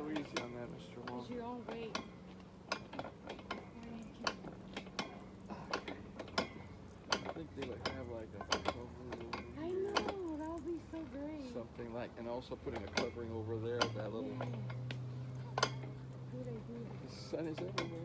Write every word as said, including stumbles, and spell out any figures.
easy on that, Mister Wong. It's your own weight. I think they would have like a covering. I know, that would be so great. Something like, and also putting a covering over there, that little. Yeah. Good idea. The sun is everywhere.